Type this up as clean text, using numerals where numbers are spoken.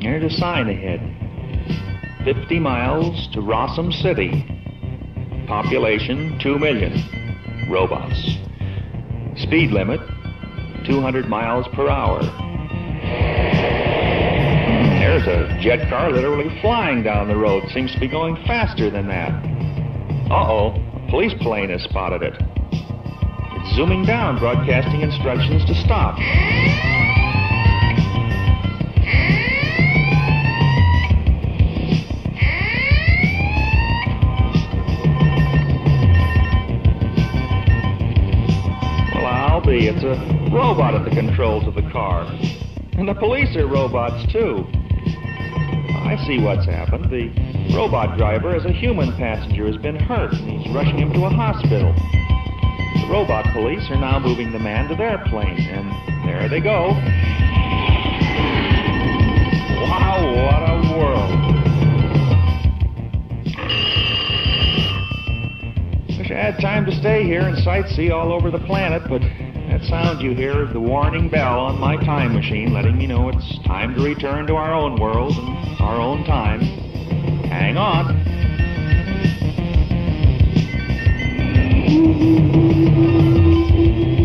There's a sign ahead. 50 miles to Rossum City. Population 2 million. Robots. Speed limit 200 miles per hour. There's a jet car literally flying down the road. Seems to be going faster than that. Uh-oh, a police plane has spotted it. It's zooming down, broadcasting instructions to stop. It's a robot at the controls of the car. And the police are robots, too. I see what's happened. The robot driver, as a human passenger, has been hurt, and he's rushing him to a hospital. The robot police are now moving the man to their plane, and there they go. Wow, what a world. Wish I had time to stay here and sightsee all over the planet, but that sound you hear is the warning bell on my time machine, letting me know it's time to return to our own world and our own time. Hang on.